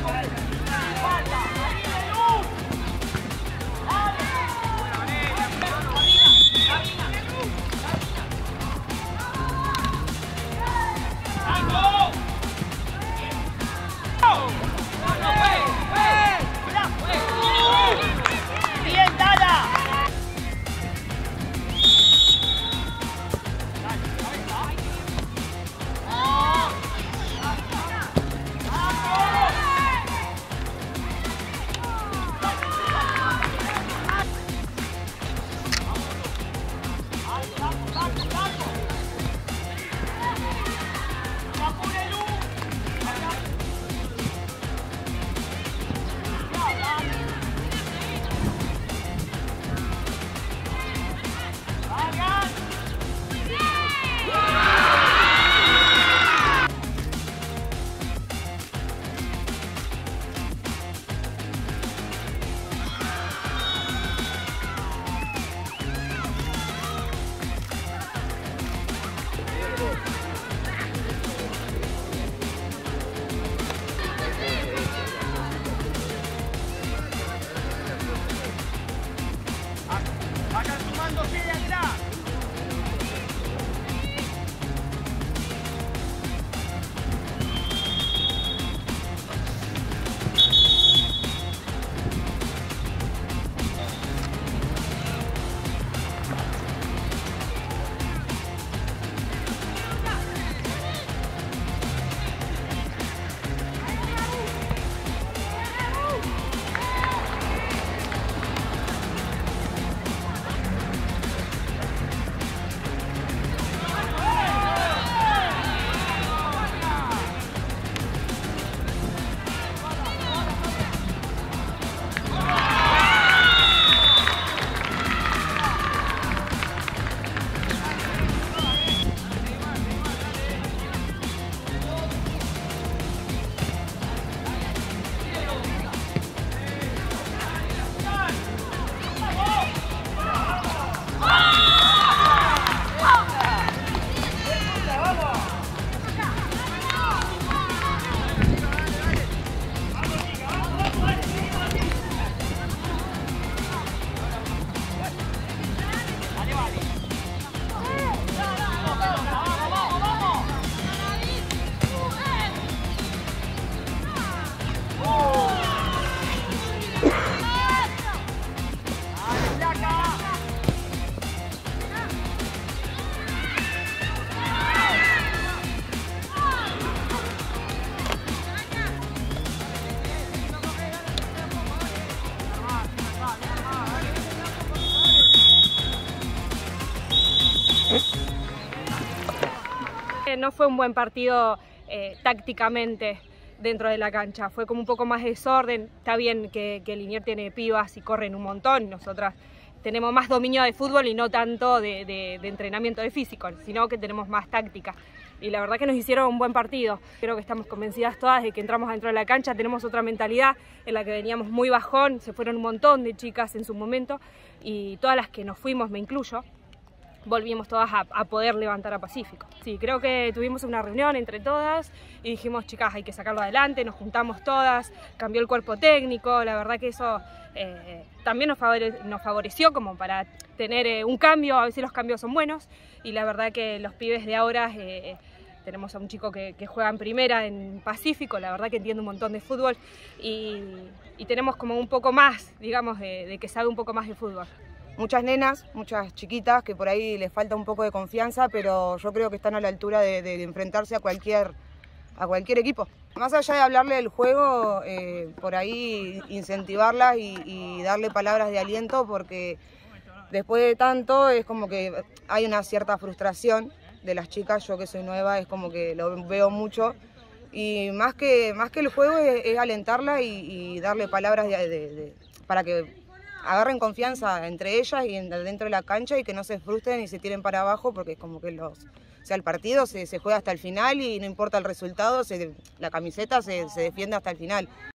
Vayan sumándose de atrás. No fue un buen partido tácticamente dentro de la cancha, fue como un poco más desorden. Está bien que Liniers tiene pibas y corren un montón, nosotras tenemos más dominio de fútbol y no tanto de entrenamiento de físico, sino que tenemos más táctica. Y la verdad que nos hicieron un buen partido. Creo que estamos convencidas todas de que entramos dentro de la cancha, tenemos otra mentalidad en la que veníamos muy bajón, se fueron un montón de chicas en su momento y todas las que nos fuimos, me incluyo, volvimos todas a poder levantar a Pacífico. Sí, creo que tuvimos una reunión entre todas y dijimos, chicas, hay que sacarlo adelante, nos juntamos todas, cambió el cuerpo técnico, la verdad que eso también nos favoreció como para tener un cambio. A veces los cambios son buenos y la verdad que los pibes de ahora, tenemos a un chico que juega en primera en Pacífico, la verdad que entiende un montón de fútbol y tenemos como un poco más, digamos, de que sabe un poco más de fútbol. Muchas nenas, muchas chiquitas que por ahí les falta un poco de confianza, pero yo creo que están a la altura de enfrentarse a cualquier equipo. Más allá de hablarle del juego, por ahí incentivarlas y darle palabras de aliento, porque después de tanto es como que hay una cierta frustración de las chicas. Yo que soy nueva es como que lo veo mucho y más que el juego es alentarla y darle palabras para que agarren confianza entre ellas y dentro de la cancha y que no se frustren y se tiren para abajo, porque es como que el partido se juega hasta el final y no importa el resultado, la camiseta se defiende hasta el final.